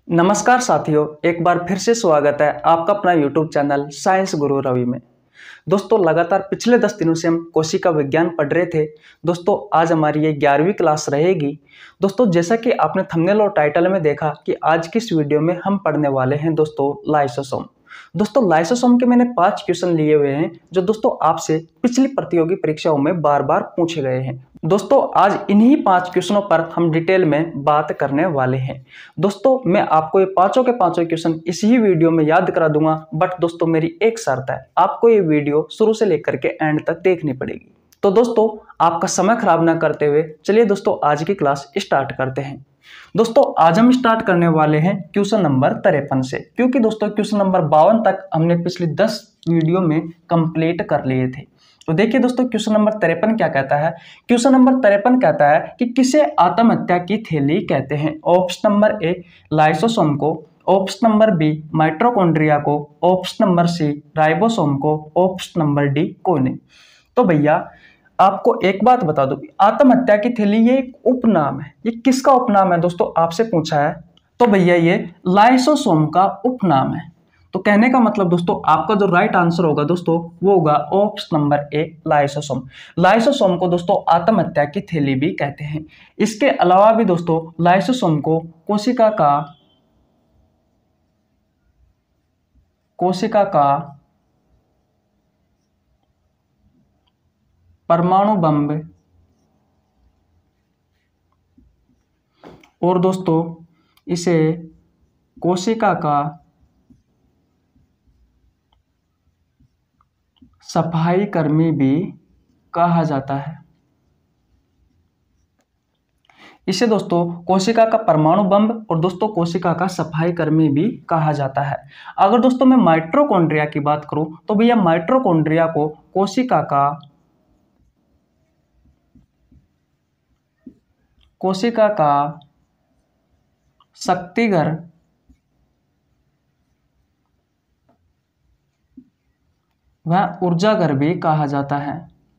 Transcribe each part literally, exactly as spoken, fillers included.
नमस्कार साथियों, एक बार फिर से स्वागत है आपका अपना यूट्यूब चैनल साइंस गुरु रवि में। दोस्तों, लगातार पिछले दस दिनों से हम कोशिका विज्ञान पढ़ रहे थे। दोस्तों, आज हमारी ये ग्यारहवीं क्लास रहेगी। दोस्तों, जैसा कि आपने थंबनेल और टाइटल में देखा कि आज की इस वीडियो में हम पढ़ने वाले हैं दोस्तों लाइसोसोम। दोस्तों, लाइसोसोम के मैंने पांच क्वेश्चन लिए हुए हैं जो दोस्तों आपसे पिछली प्रतियोगी परीक्षाओं में बार बार पूछे गए हैं। दोस्तों, आज इन्हीं पांच क्वेश्चनों पर हम डिटेल में बात करने वाले हैं। दोस्तों, मैं आपको ये पांचों के पांचों क्वेश्चन इसी वीडियो में याद करा दूंगा, बट दोस्तों मेरी एक शर्त है, आपको ये वीडियो शुरू से लेकर के एंड तक देखनी पड़ेगी। तो दोस्तों, आपका समय खराब ना करते हुए चलिए दोस्तों आज की क्लास स्टार्ट करते हैं। दोस्तों, आज हम स्टार्ट करने वाले हैं क्वेश्चन नंबर तिरपन से, क्योंकि दोस्तों क्वेश्चन नंबर बावन तक हमने पिछले दस वीडियो में कंप्लीट कर लिए थे। तो देखिए दोस्तों, क्वेश्चन नंबर तिरपन क्या कहता है। क्वेश्चन नंबर तिरपन कहता है कि किसे आत्महत्या की थैली कहते हैं। ऑप्शन नंबर ए लाइसोसोम को, ऑप्शन नंबर बी माइटोकॉन्ड्रिया को, ऑप्शन नंबर सी राइबोसोम को, ऑप्शन नंबर डी कोने। तो भैया आपको एक बात बता दूं, आत्महत्या की थैली ये एक उपनाम है। ये किसका उपनाम है दोस्तों, आपसे पूछा है। तो भैया ये लाइसोसोम का उपनाम है। तो कहने का मतलब दोस्तों आपका जो राइट आंसर होगा दोस्तों वो होगा option number A lysosome. Lysosome को दोस्तों आत्महत्या की थैली भी कहते हैं। इसके अलावा भी दोस्तों लाइसोसोम को कोशिका का कोशिका का परमाणु बम और दोस्तों इसे कोशिका का सफाई कर्मी भी कहा जाता है। इसे दोस्तों कोशिका का परमाणु बम और दोस्तों कोशिका का सफाई कर्मी भी कहा जाता है। अगर दोस्तों मैं माइटोकॉन्ड्रिया की बात करूं तो भैया माइटोकॉन्ड्रिया को कोशिका का कोशिका का शक्तिघर वह ऊर्जाघर भी कहा जाता है।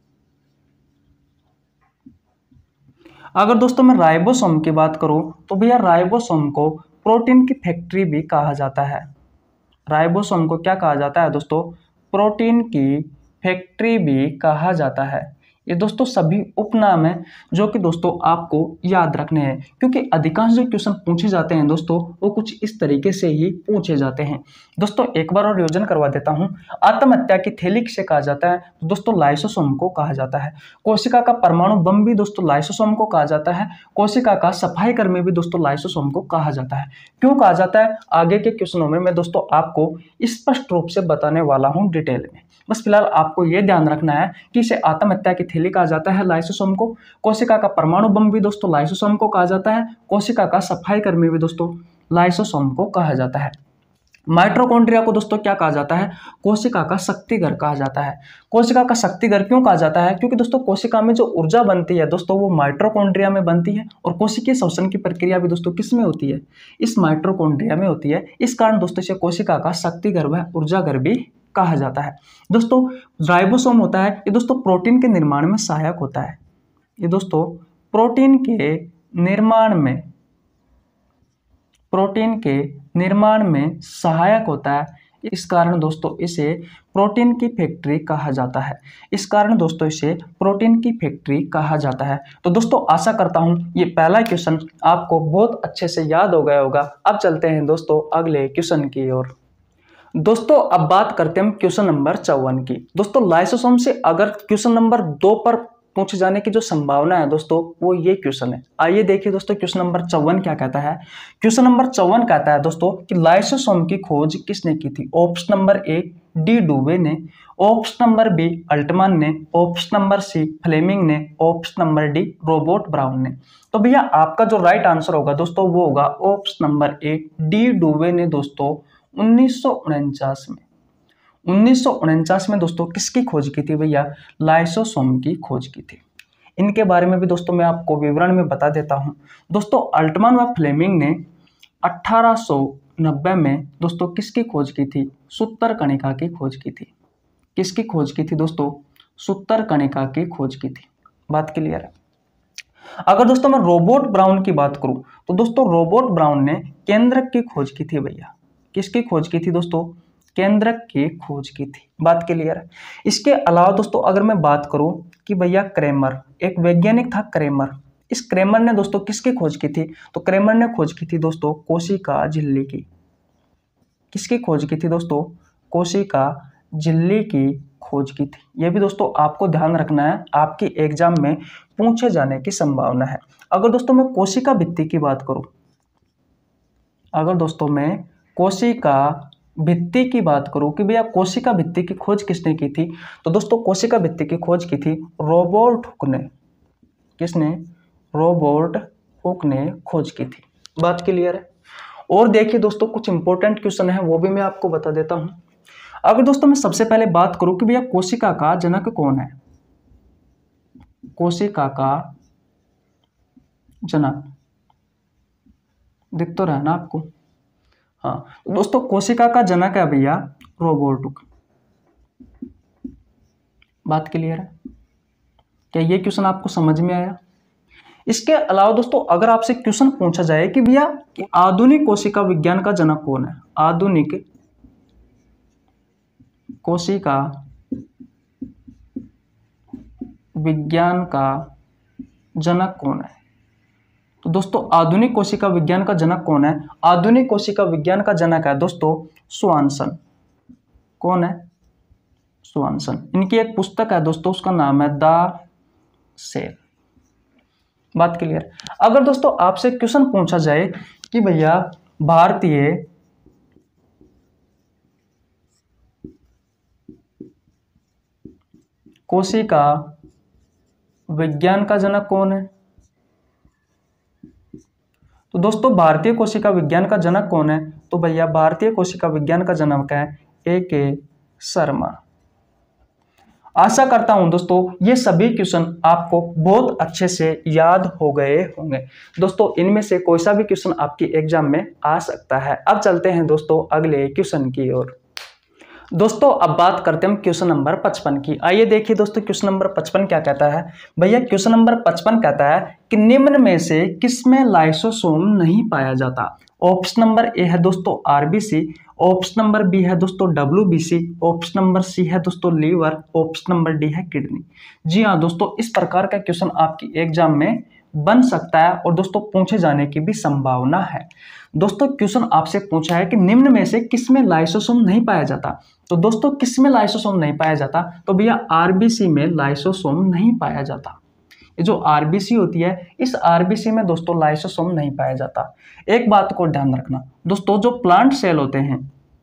अगर दोस्तों मैं राइबोसोम की बात करूं तो भैया राइबोसोम को प्रोटीन की फैक्ट्री भी कहा जाता है। राइबोसोम को क्या कहा जाता है दोस्तों, प्रोटीन की फैक्ट्री भी कहा जाता है। ये दोस्तों सभी उपनाम है जो कि दोस्तों आपको याद रखने हैं, क्योंकि अधिकांश जो क्वेश्चन पूछे जाते हैं दोस्तों वो कुछ इस तरीके से ही पूछे जाते हैं। दोस्तों एक बार और रिवीजन करवा देता हूं। आत्महत्या की थैली किसे कहा जाता है तो दोस्तों लाइसोसोम को कहा जाता है। कोशिका का परमाणु बम भी दोस्तों लाइसोसोम को कहा जाता है। कोशिका का सफाई कर्मी भी दोस्तों लाइसोसोम को कहा जाता है। क्यों कहा जाता है आगे के क्वेश्चनों में मैं दोस्तों आपको स्पष्ट रूप से बताने वाला हूं डिटेल में। बस फिलहाल आपको यह ध्यान रखना है कि इसे आत्महत्या की थैली कहा जाता है लाइसोसोम को। कोशिका का परमाणु बम भी दोस्तों लाइसोसोम को कहा जाता है। कोशिका का सफाई कर्मी भी दोस्तों लाइसोसोम को कहा जाता है। माइटोकॉन्ड्रिया को दोस्तों क्या कहा जाता है, कोशिका का शक्तिघर कहा जाता है। कोशिका का शक्तिघर क्यों कहा जाता है, क्योंकि दोस्तों कोशिका में जो ऊर्जा बनती है दोस्तों वो माइटोकॉन्ड्रिया में बनती है, और कोशिकीय श्वसन की प्रक्रिया भी दोस्तों किस में होती है, इस माइटोकॉन्ड्रिया में होती है। इस कारण दोस्तों इसे कोशिका का शक्तिघर व ऊर्जाघर भी कहा जाता है। दोस्तों राइबोसोम होता है ये दोस्तों प्रोटीन के निर्माण में सहायक होता है। ये दोस्तों प्रोटीन के निर्माण में प्रोटीन के निर्माण में सहायक होता है। इस कारण दोस्तों इसे प्रोटीन की फैक्ट्री कहा जाता है। इस कारण दोस्तों इसे प्रोटीन की फैक्ट्री कहा जाता है। तो दोस्तों आशा करता हूं ये पहला क्वेश्चन आपको बहुत अच्छे से याद हो गया होगा। अब चलते हैं दोस्तों अगले क्वेश्चन की ओर। दोस्तों अब बात करते हैं हम क्वेश्चन नंबर चौवन की। दोस्तों लाइसोसोम से अगर क्वेश्चन नंबर दो पर पूछे जाने की जो संभावना है दोस्तों वो ये क्वेश्चन है। आइए देखिए दोस्तों क्वेश्चन नंबर चौवन क्या कहता है। क्वेश्चन नंबर चौवन कहता है दोस्तों कि लाइसोसोम की खोज किसने की थी। Option number A de Duve ने, ऑप्शन नंबर बी अल्टमैन ने, ऑप्शन नंबर सी फ्लेमिंग ने, option number D Robert Brown ने। तो भैया आपका जो राइट आंसर होगा दोस्तों वो होगा option number A de Duve ने दोस्तों उन्नीस सौ उनचास में उन्नीस सौ उनचास में दोस्तों किसकी खोज की थी भैया, लाइसोसोम की खोज की थी। इनके बारे में भी दोस्तों मैं आपको विवरण में बता देता हूं। दोस्तों अल्टमैन व फ्लेमिंग ने अठारह सौ नब्बे में दोस्तों किसकी खोज की थी, सूत्र कणिका की खोज की थी। किसकी खोज की थी दोस्तों, सूत्र कणिका की खोज की थी। बात क्लियर है। अगर दोस्तों मैं रॉबर्ट ब्राउन की बात करूं तो दोस्तों रॉबर्ट ब्राउन ने केंद्रक की खोज की थी भैया। किसकी खोज की थी दोस्तों? केंद्रक की खोज की थी। बात क्लियर है। इसके अलावा दोस्तों अगर मैं बात करूं कि भैया क्रेमर, एक वैज्ञानिक था क्रेमर। इस क्रेमर ने दोस्तों किसकी खोज की थी? तो क्रेमर ने खोज की थी दोस्तों कोशिका झिल्ली की। किसकी खोज की थी दोस्तों? कोशिका झिल्ली की खोज की थी। यह भी दोस्तों आपको ध्यान रखना है, आपकी एग्जाम में पूछे जाने की संभावना है। अगर दोस्तों मैं कोशिका भित्ति की बात करूं, अगर दोस्तों मैं कोशिका भित्ति की बात करूं कि भैया कोशिका भित्ति की खोज किसने की थी, तो दोस्तों कोशिका भित्ति की खोज की थी रॉबर्ट हुक ने। किसने? रॉबर्ट हुक ने खोज की थी। बात क्लियर है। और देखिए दोस्तों कुछ इंपॉर्टेंट क्वेश्चन है, वो भी मैं आपको बता देता हूं। अगर दोस्तों मैं सबसे पहले बात करूं कि भैया कोशिका का जनक कौन है, कोशिका का जनक दिख तो रहा है ना आपको? हाँ, तो दोस्तों कोशिका का जनक है भैया रॉबर्ट हुक। बात क्लियर है? क्या ये क्वेश्चन आपको समझ में आया? इसके अलावा दोस्तों अगर आपसे क्वेश्चन पूछा जाए कि भैया आधुनिक कोशिका विज्ञान का जनक कौन है, आधुनिक कोशिका विज्ञान का जनक कौन है, तो दोस्तों आधुनिक कोशिका विज्ञान का जनक कौन है? आधुनिक कोशिका विज्ञान का जनक है दोस्तों स्वानसन। कौन है? स्वानसन। इनकी एक पुस्तक है दोस्तों, उसका नाम है द सेल। बात क्लियर। अगर दोस्तों आपसे क्वेश्चन पूछा जाए कि भैया भारतीय कोशिका विज्ञान का जनक कौन है, तो दोस्तों भारतीय कोशिका विज्ञान का जनक कौन है, तो भैया भारतीय कोशिका विज्ञान का जनक है ए के शर्मा। आशा करता हूं दोस्तों ये सभी क्वेश्चन आपको बहुत अच्छे से याद हो गए होंगे। दोस्तों इनमें से कोई सा भी क्वेश्चन आपकी एग्जाम में आ सकता है। अब चलते हैं दोस्तों अगले क्वेश्चन की ओर। दोस्तों अब बात करते हैं क्वेश्चन नंबर पचपन की। आइए देखिए दोस्तों क्वेश्चन नंबर पचपन क्या कहता है। भैया क्वेश्चन नंबर पचपन कहता है कि निम्न में से किसमें लाइसोसोम नहीं पाया जाता। ऑप्शन नंबर ए है दोस्तों आरबीसी, ऑप्शन नंबर बी है दोस्तों डब्ल्यूबीसी, ऑप्शन नंबर सी है दोस्तों लीवर, ऑप्शन नंबर डी है किडनी। जी हाँ दोस्तों, इस प्रकार का क्वेश्चन आपकी एग्जाम में बन सकता है और दोस्तों पूछे जाने की भी संभावना है। दोस्तों क्वेश्चन आपसे पूछा है कि निम्न में से किसमें लाइसोसोम नहीं पाया जाता, तो दोस्तों किसमें लाइसोसोम नहीं पाया जाता, तो भैया आरबीसी में लाइसोसोम नहीं पाया जाता। ये जो आरबीसी होती है, इस आरबीसी में दोस्तों लाइसोसोम नहीं पाया जाता। एक बात को ध्यान रखना दोस्तों, जो प्लांट सेल होते हैं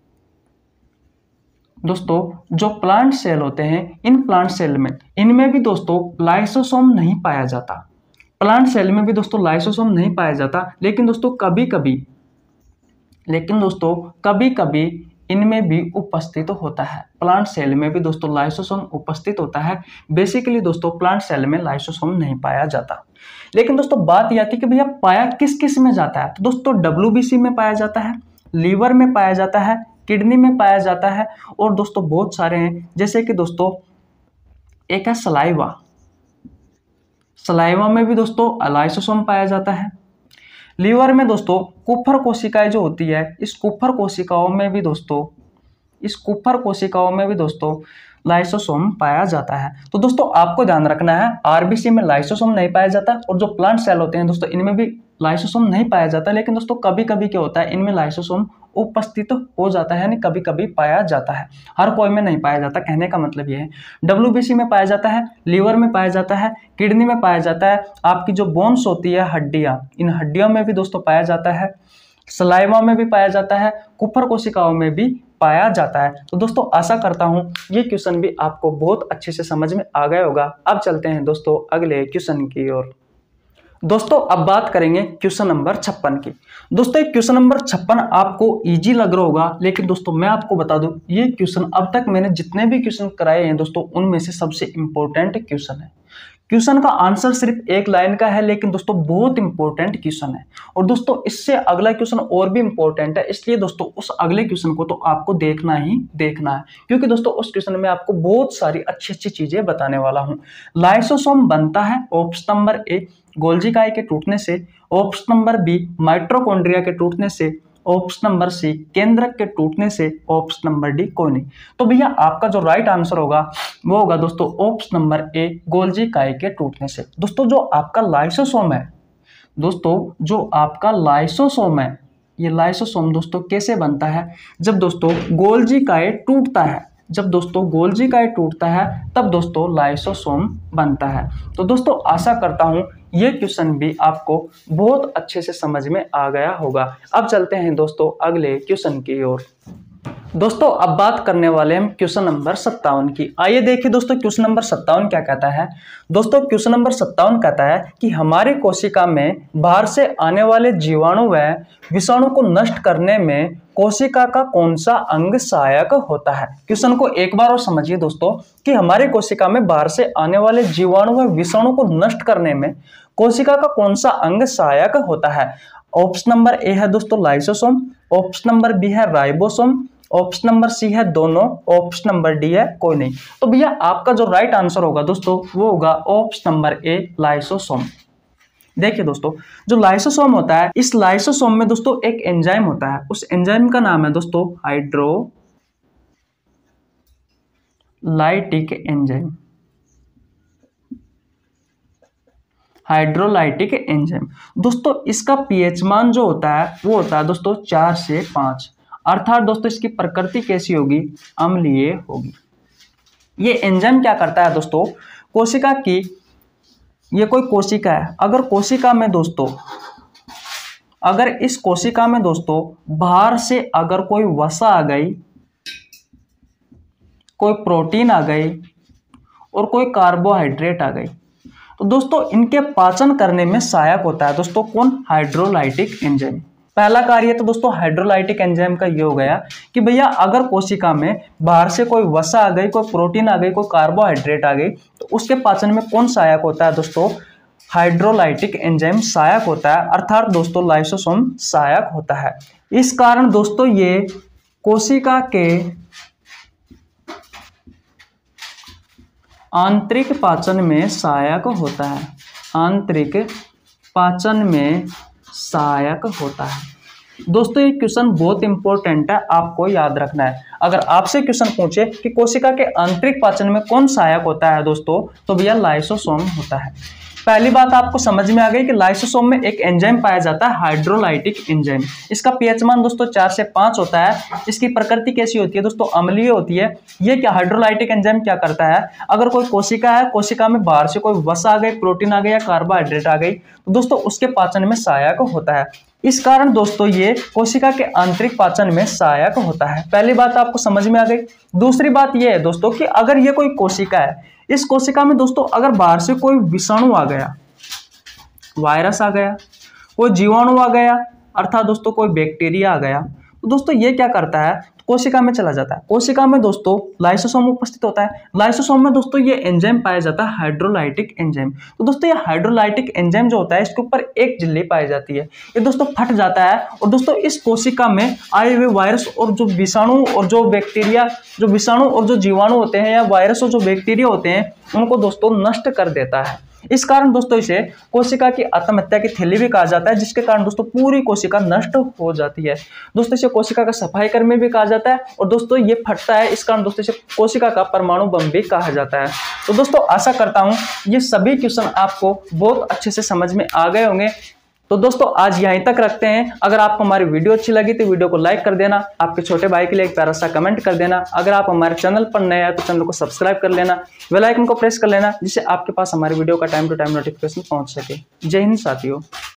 दोस्तों जो प्लांट सेल होते हैं, इन प्लांट सेल में इनमें भी दोस्तों लाइसोसोम नहीं पाया जाता। प्लांट सेल में भी दोस्तों लाइसोसोम नहीं पाया जाता, लेकिन दोस्तों कभी कभी लेकिन दोस्तों कभी कभी इनमें भी उपस्थित होता है। प्लांट सेल में भी दोस्तों लाइसोसोम उपस्थित होता है। बेसिकली दोस्तों प्लांट सेल में लाइसोसोम नहीं पाया जाता। लेकिन दोस्तों बात यह आती है कि भैया पाया किस किस में जाता है, तो दोस्तों डब्ल्यूबीसी में पाया जाता है, लीवर में पाया जाता है, किडनी में पाया जाता है, और दोस्तों बहुत सारे हैं, जैसे कि दोस्तों एक है सलाइवा, सलाइवा में भी दोस्तों लाइसोसोम पाया जाता है। लीवर में दोस्तों कुफर कोशिकाएं जो होती है, इस कुफर कोशिकाओं में भी दोस्तों इस कुफर कोशिकाओं में भी दोस्तों लाइसोसोम पाया जाता है। तो दोस्तों आपको ध्यान रखना है, आरबीसी में लाइसोसोम नहीं पाया जाता, और जो प्लांट सेल होते हैं दोस्तों इनमें भी लाइसोसोम नहीं पाया जाता, लेकिन दोस्तों कभी कभी क्या होता है, इनमें लाइसोसोम उपस्थित हो जाता है, यानी कभी कभी पाया जाता है, हर कोई में नहीं पाया जाता। कहने का मतलब ये है डब्ल्यूबीसी में पाया जाता है, लीवर में पाया जाता है, किडनी में पाया जाता है, आपकी जो बोन्स होती है हड्डियां, इन हड्डियों में भी दोस्तों पाया जाता है, सलाइवा में भी पाया जाता है, कुफर कोशिकाओं में भी पाया जाता है। तो दोस्तों आशा करता हूं ये क्वेश्चन भी आपको बहुत अच्छे से समझ में आ गया होगा। अब चलते हैं दोस्तों अगले क्वेश्चन की ओर। दोस्तों अब बात करेंगे क्वेश्चन नंबर छप्पन की। दोस्तों क्वेश्चन नंबर छप्पन आपको इजी लग रहा होगा, लेकिन दोस्तों मैं आपको बता दूं ये क्वेश्चन अब तक मैंने जितने भी क्वेश्चन कराए हैं दोस्तों उनमें से सबसे इंपॉर्टेंट क्वेश्चन है। क्वेश्चन का आंसर सिर्फ एक लाइन का है, लेकिन दोस्तों बहुत इंपॉर्टेंट क्वेश्चन है। और दोस्तों इससे अगला क्वेश्चन और भी इंपॉर्टेंट है, इसलिए दोस्तों उस अगले क्वेश्चन को तो आपको देखना ही देखना है, क्योंकि दोस्तों उस क्वेश्चन में आपको बहुत सारी अच्छी अच्छी चीजें बताने वाला हूं। लाइसोसोम बनता है ऑप्शन नंबर ए, गोल्जी काई के टूटने से, ऑप्शन नंबर बी माइटोकॉन्ड्रिया के टूटने से, ऑप्शन नंबर सी केंद्रक के टूटने से, ऑप्शन नंबर डी कोई नहीं। तो भैया आपका जो राइट आंसर होगा वो होगा दोस्तों ऑप्शन नंबर ए गोल्जी काई के टूटने से। दोस्तों जो आपका लाइसोसोम है, दोस्तों जो आपका लाइसोसोम है, ये लाइसोसोम दोस्तों कैसे बनता है, जब दोस्तों गोल्जी काई टूटता है, जब दोस्तों गोल्जी काई टूटता है तब दोस्तों लाइसोसोम बनता है। तो दोस्तों आशा करता हूं ये क्वेश्चन भी आपको बहुत अच्छे से समझ में आ गया होगा। अब चलते हैं दोस्तों अगले क्वेश्चन की ओर। दोस्तों अब बात करने वाले हम क्वेश्चन नंबर सत्तावन की। आइए देखिए दोस्तों क्वेश्चन नंबर सत्तावन क्या कहता है। दोस्तों क्वेश्चन नंबर सत्तावन कहता है कि हमारी कोशिका में बाहर से आने वाले जीवाणु व विषाणु को नष्ट करने में कोशिका का कौन सा अंग सहायक होता है। क्वेश्चन को एक बार और समझिए दोस्तों कि हमारी कोशिका में बाहर से आने वाले जीवाणु व विषाणु को नष्ट करने में कोशिका का कौन सा अंग सहायक होता है। ऑप्शन नंबर ए है दोस्तों लाइसोसोम, ऑप्शन नंबर बी है राइबोसोम, ऑप्शन नंबर सी है दोनों, ऑप्शन नंबर डी है कोई नहीं। तो भैया आपका जो राइट आंसर होगा दोस्तों वो होगा ऑप्शन नंबर ए लाइसोसोम। देखिए दोस्तों जो लाइसोसोम होता है, इस लाइसोसोम में दोस्तों एक एंजाइम होता है, उस एंजाइम का नाम है दोस्तों हाइड्रोलाइटिक एंजाइम, हाइड्रोलाइटिक एंजाइम। दोस्तों इसका पीएच मान जो होता है वो होता है दोस्तों चार से पांच, अर्थात दोस्तों इसकी प्रकृति कैसी होगी, अम्लीय होगी। ये एंजाइम क्या करता है दोस्तों, कोशिका की, ये कोई कोशिका है, अगर कोशिका में दोस्तों, अगर इस कोशिका में दोस्तों बाहर से अगर कोई वसा आ गई, कोई प्रोटीन आ गई और कोई कार्बोहाइड्रेट आ गई, तो दोस्तों इनके पाचन करने में सहायक होता है दोस्तों कौन, हाइड्रोलाइटिक एंजाइम। पहला कार्य तो दोस्तों हाइड्रोलाइटिक एंजाइम का ये हो गया कि भैया अगर कोशिका में बाहर से कोई वसा आ गई, कोई प्रोटीन आ गई, कोई कार्बोहाइड्रेट आ गई, तो उसके पाचन में कौन सहायक होता है दोस्तों, हाइड्रोलाइटिक एंजाइम सहायक होता है, अर्थात दोस्तों लाइसोसोम सहायक होता है। इस कारण दोस्तों ये कोशिका के आंतरिक पाचन में सहायक होता है, आंतरिक पाचन में सहायक होता है। दोस्तों ये क्वेश्चन बहुत इंपॉर्टेंट है, आपको याद रखना है। अगर आपसे क्वेश्चन पूछे कि कोशिका के आंतरिक पाचन में कौन सहायक होता है दोस्तों, तो भैया लाइसोसोम होता है। पहली बात आपको समझ में आ गई कि लाइसोसोम में एक एंजाइम पाया जाता है हाइड्रोलाइटिक एंजाइम। इसका पीएच मान दोस्तों चार से पांच होता है। इसकी प्रकृति कैसी होती है दोस्तों, अम्लीय होती है। ये क्या हाइड्रोलाइटिक एंजाइम क्या करता है, अगर कोई कोशिका है, कोशिका में बाहर से कोई वसा आ गई, प्रोटीन आ गई या कार्बोहाइड्रेट आ गई, तो दोस्तों उसके पाचन में सहायक होता है। इस कारण दोस्तों ये कोशिका के आंतरिक पाचन में सहायक होता है। पहली बात आपको समझ में आ गई। दूसरी बात ये है दोस्तों कि अगर ये कोई कोशिका है, इस कोशिका में दोस्तों अगर बाहर से कोई विषाणु आ गया, वायरस आ गया, कोई जीवाणु आ गया, अर्थात दोस्तों कोई बैक्टीरिया आ गया, तो दोस्तों ये क्या करता है, कोशिका में चला जाता है। कोशिका में दोस्तों लाइसोसोम उपस्थित होता है। लाइसोसोम में दोस्तों ये एंजाइम पाया जाता है हाइड्रोलाइटिक एंजाइम। तो दोस्तों ये हाइड्रोलाइटिक एंजाइम जो होता है इसके ऊपर एक झिल्ली पाई जाती है, ये दोस्तों फट जाता है और दोस्तों इस कोशिका में आए हुए वायरस और जो विषाणु और जो बैक्टीरिया, जो विषाणु और जो जीवाणु होते हैं या वायरस और जो बैक्टीरिया होते हैं उनको दोस्तों नष्ट कर देता है। इस कारण दोस्तों इसे कोशिका की आत्महत्या की थैली भी कहा जाता है, जिसके कारण दोस्तों पूरी कोशिका नष्ट हो जाती है। दोस्तों इसे कोशिका का सफाई कर्मी भी कहा जाता है और दोस्तों ये फटता है, इस कारण दोस्तों इसे कोशिका का परमाणु बम भी कहा जाता है। तो दोस्तों आशा करता हूं ये सभी क्वेश्चन आपको बहुत अच्छे से समझ में आ गए होंगे। तो दोस्तों आज यहीं तक रखते हैं। अगर आपको हमारी वीडियो अच्छी लगी तो वीडियो को लाइक कर देना, आपके छोटे भाई के लिए एक प्यारा सा कमेंट कर देना। अगर आप हमारे चैनल पर नए हैं तो चैनल को सब्सक्राइब कर लेना, बेल आइकन को प्रेस कर लेना, जिससे आपके पास हमारी वीडियो का टाइम टू टाइम नोटिफिकेशन पहुंच सके। जय हिंद साथियों।